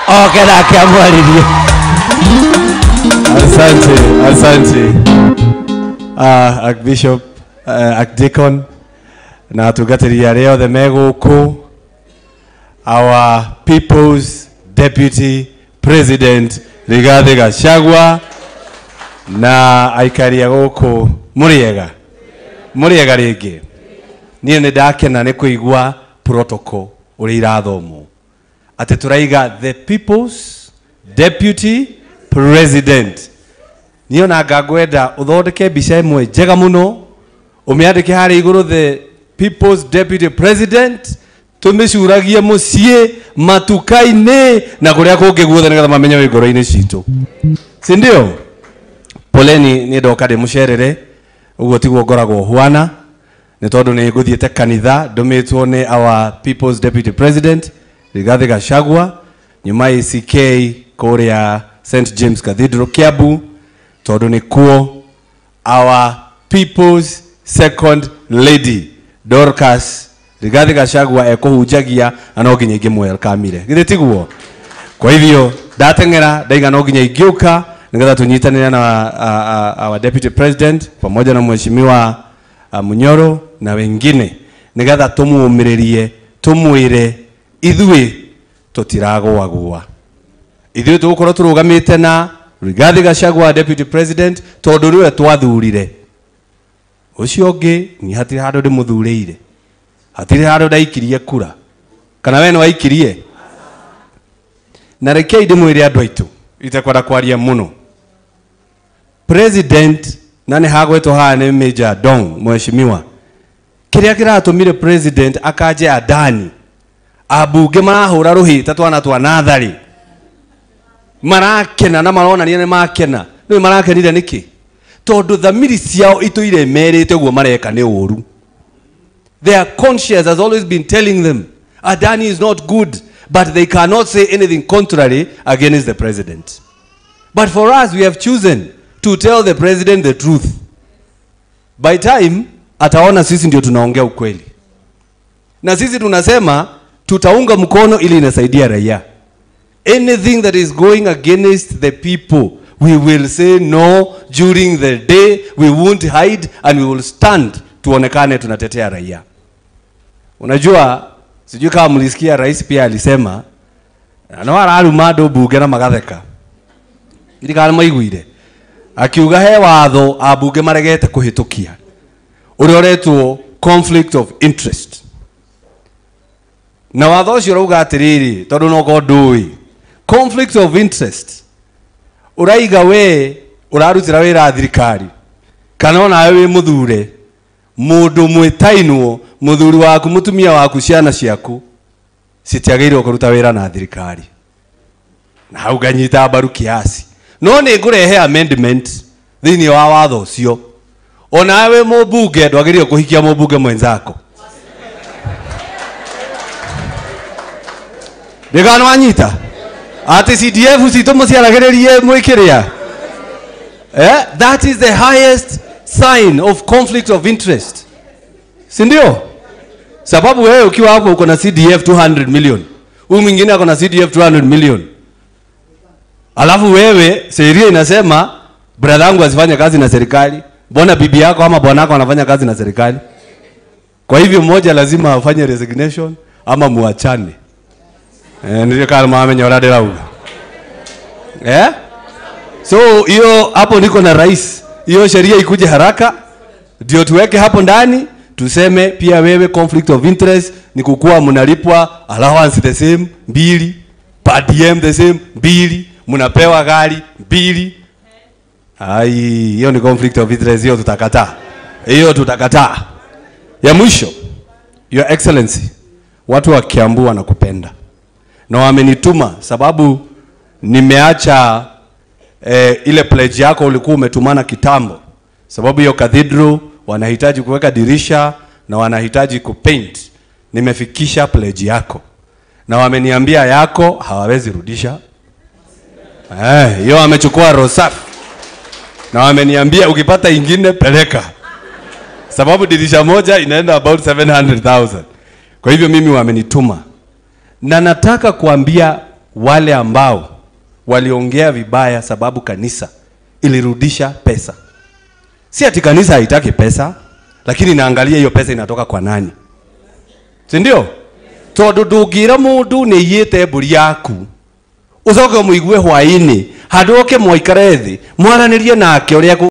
Okay, na kiamwalirie. Asante. Archbishop, Archdeacon, na tugatiria leo the meguku, our people's deputy president Rigathi Gachagua na aikaria guku muriega ringi nie ne ndakena ne kuigua protocol uri irathomo ate turaiga the people's deputy president niyo na ngagwenda uthondeke bica imwe njega muno umiandike hari iguru the people's deputy president tumicuragie mucie matukai-ini na kuria kungi guothe nigetha mamenye wi ngoro-ini citu si ndio poleni ni ndoka ndi mucerere uguo tiguo ngoragwo hwana ni tondu ni nguthiete kanitha ndumitwo ni our people's deputy president Rigathi Gachagua nyuma ACK kuria St James Cathedral Kiambu tondu ni kuo our people's second lady Dorcas Rigathi Gachagua ekuhunjagia na nginya ingimwe kamire githĩ tiguo kwa hivyo ndatengera ndaiga no nginya ingiuka nigetha tunyitanire na our deputy president pamoja na mheshimiwa Munyoro na wengine nigetha tumuumiririe tumwire ithui tutiragwa ithui tugukorwo turugamite na Rigathi Gachagua deputy president tondu riwe twathurire ucio ngi ni hatire handu ndi muthuriire hatire handu ndaikirie kura kana we no waikirie na rekei ndimwire andu aitu itakwenda kwaria muno president nani hagwetwo haha ni Major Dong mheshimiwa kiria kiratumire president akaje Adani abunge marahura ruhita twana twa nathari marakena na marona ni makena ni marakenire niki tondu thamiri ciao ituire merite guo mareka ni uru. Their conscience has always been telling them Adani is not good, but they cannot say anything contrary against the president. But for us, we have chosen to tell the president the truth. By time ataona sisi ndio tunaongea ukweli, na sisi tunasema tutaunga mkono ili inasaidia raia. Anything that is going against the people, we will say no during the day. We won't hide and we will stand tuonekane tunatetea raia. Unajua sijui kama mlisikia rais pia alisema no araruma ndo bunge na magatheka ili kana maiguire akiuga he watho abunge maregete kuhitukia uri oretwo conflict of interest na watho ucio rauga atiriri tondu no godui conflict of interest uraiga we urarutira wira thirikari kana ona we muthure mundu mwitainwo muthuri waku mutumia waku ciana ciaku citiagirwo kuruta wira na thirikari na hau ganyita mbaru kiasi no ni ngurehe amendment thini wa watho ucio ona we mubunge ndwagirwo kuhikia mubunge mwenzako ndegano anyita ati CDF citomuciaragiririe mwikiria that is the highest sign of conflict of interest. Si ndio? Sababu wewe ukiwa hapo uko na CDF 200 million. Huyu mwingine ako na CDF 200 million. Alafu wewe sheria inasema brother yangu asifanye kazi na serikali. Mbona bibi yako ama bwana wako anafanya kazi na serikali? Kwa hivyo mmoja lazima afanye resignation ama muachane. Ndio kama mamenyora derauga. So hiyo hapo niko na rais. Hiyo sheria ikuje haraka ndio tuweke hapo ndani tuseme pia wewe conflict of interest ni kukua mnalipwa allowance the same 2 per diem the same 2 mnapewa gari 2 hiyo ni conflict of interest hiyo tutakataa ya mwisho your excellency watu wa Kiambu wanakupenda na wamenituma sababu nimeacha ile pledge yako ulikuwa umetumana kitambo sababu hiyo cathedral wanahitaji kuweka dirisha na wanahitaji kupaint. Nimefikisha pledge yako na wameniambia yako hawawezi rudisha hiyo wamechukua rosafi na wameniambia ukipata ingine peleka sababu dirisha moja inaenda about 700,000. Kwa hivyo mimi wamenituma na nataka kuambia wale ambao waliongea vibaya sababu kanisa ilirudisha pesa. Si ati kanisa haitaki pesa, lakini naangalia hiyo pesa inatoka kwa nani. Si ndio? Tondu ndungira mundu ni yite mburi yaku ucoke muigue hwaini handu oke mwaikare thi mwaranirie nake uria